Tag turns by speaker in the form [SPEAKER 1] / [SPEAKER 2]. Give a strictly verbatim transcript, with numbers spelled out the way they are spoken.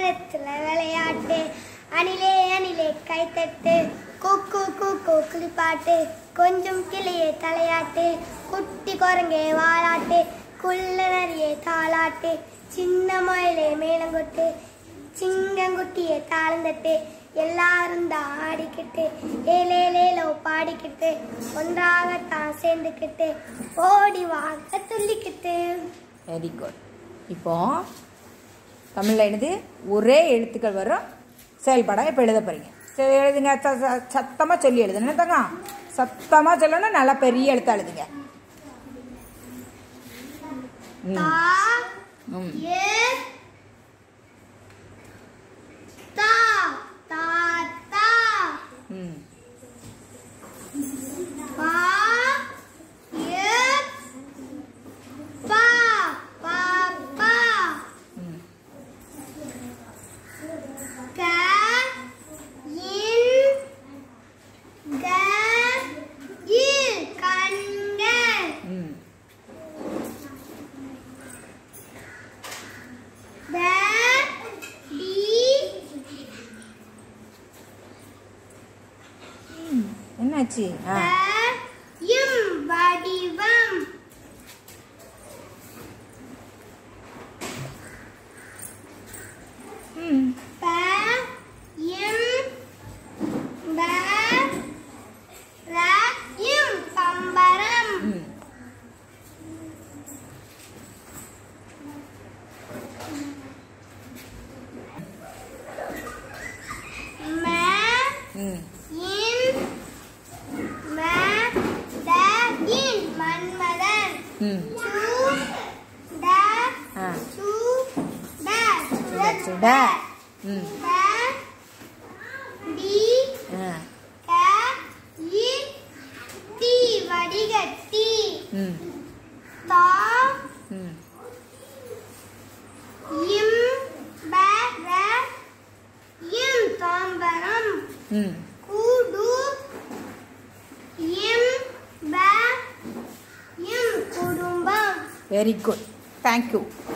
[SPEAKER 1] மரத்துல விளையாட்டு அணிலே அணிலே கைத்தட்டு கூக்கு கூக்கு குளிப்பாட்டு கொஞ்சம் கிளியே தலையாட்டு குட்டி குரங்கே வாலாட்டு குள்ள நரியே தாளாட்டு சின்ன மயிலே மேலங்கொட்டு சிங்கங்குட்டியே தாளந்தட்டு எல்லாரும் தான் ஆடிக்கிட்டு ஏலேலேலோ பாடிக்கிட்டு ஒன்றாகத்தான் சேர்ந்துக்கிட்டு ஓடி வாங்க துள்ளிக்கிட்டு.
[SPEAKER 2] Very good. இப்போ தமிழில் என்னது ஒரே எழுத்துக்கள் வரும் செயல்படாக இப்போ எழுத போகிறீங்க. சரி எழுதுங்க. சத்தமாக சொல்லி எழுதுங்க. என்னத்தாங்க சத்தமாக சொல்லணும். நல்லா பெரிய எழுத்தா எழுதுங்க. ம் என்னாச்சு?
[SPEAKER 1] வடிவம்
[SPEAKER 2] ம்
[SPEAKER 1] பம்பரம்
[SPEAKER 2] ம் சுடா. ம்
[SPEAKER 1] வடிகட்டி
[SPEAKER 2] ம்
[SPEAKER 1] தா
[SPEAKER 2] ம்
[SPEAKER 1] இம் ப ர இம் தாம்பரம்
[SPEAKER 2] ம்
[SPEAKER 1] கூடு இம் ப இம் குடும்பம்.
[SPEAKER 2] Very good. தேங்க்யூ.